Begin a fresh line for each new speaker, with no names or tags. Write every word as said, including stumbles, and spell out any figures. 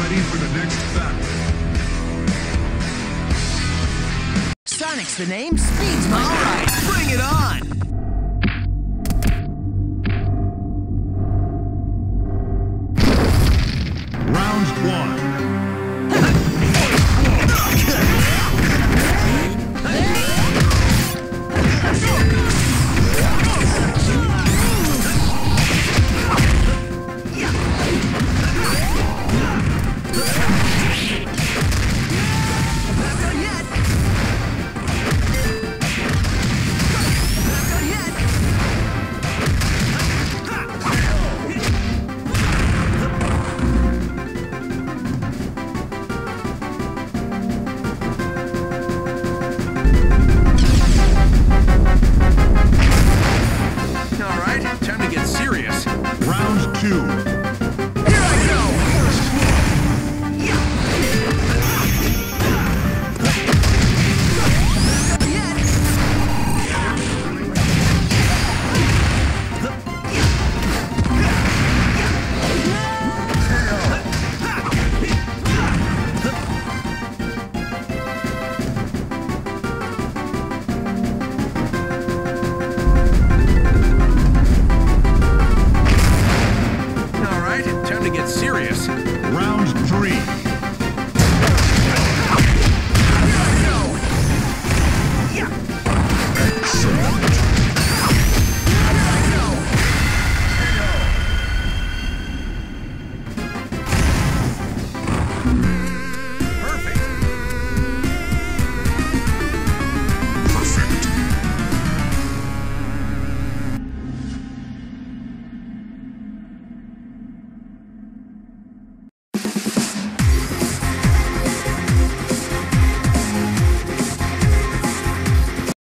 ready for the next battle.
Sonic's the name, speed's my right.
Bring it on!
Round one. Round two.
Here I go!
Round